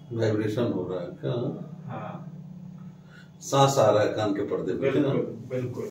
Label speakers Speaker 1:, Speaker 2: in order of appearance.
Speaker 1: Vibration हो रहा है क्या?
Speaker 2: हाँ,
Speaker 1: सांस आ रहा है कान के पर्दे पे।
Speaker 2: बिल्कुल बिल्कुल।